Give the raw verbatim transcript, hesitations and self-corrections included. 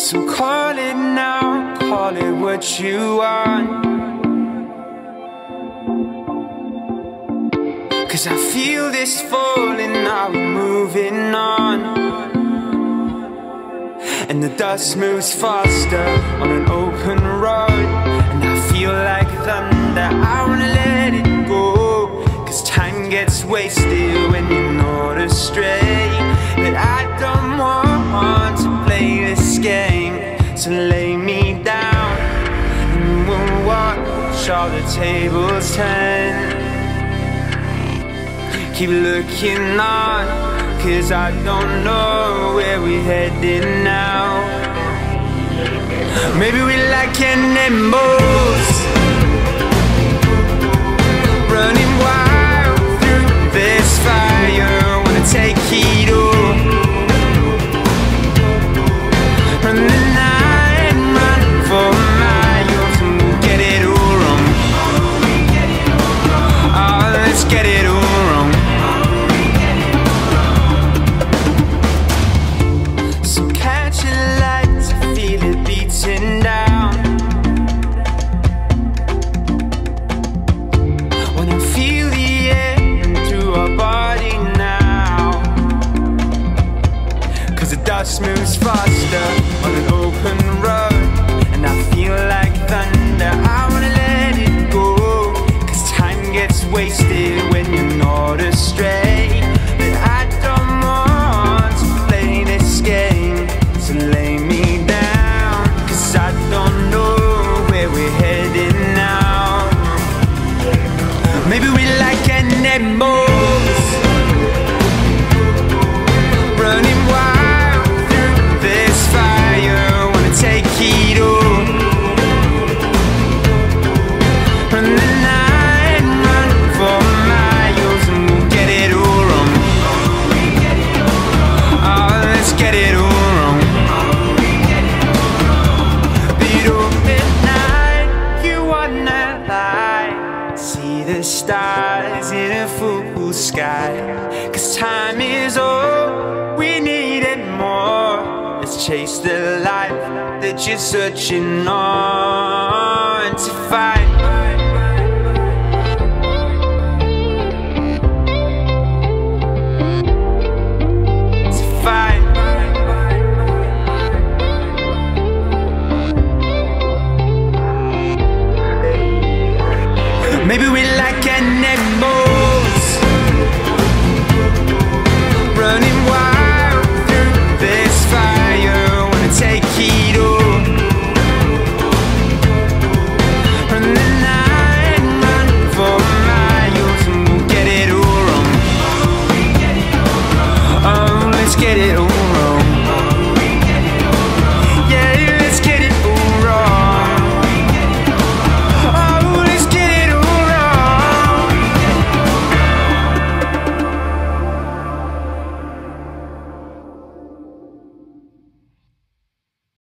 So call it now, call it what you want, 'cause I feel this falling, now we're moving on. And the dust moves faster on an open road, and I feel like thunder, I wanna let it go, 'cause time gets wasted when you're not astray. But I don't want to play this game, so lay me down and we'll watch all the tables turn. Keep looking on, 'cause I don't know where we're heading now. Maybe we like animals, running wild through this fire. Wanna take it all, run the night, run for miles, and we'll get it all wrong. Oh, let's get it all wrong. So catch a light to feel it beating down. Wanna feel the air through our body now, 'cause the dust moves faster on an open road, and I feel like thunder, I wanna let it go, 'cause time gets wasted when you're not astray. But I don't want to play this game, so lay me down, 'cause I don't know where we're headed now. Maybe we like animals, running wild through this fire. Wanna take it all, run the night, run for miles, and we'll get it all wrong. Oh, let's get it all wrong. Below midnight, you wanna lie, see the stars in a full sky, 'cause time is all we need and more. Let's chase the life that you're searching on to find. To find. Maybe we like animals,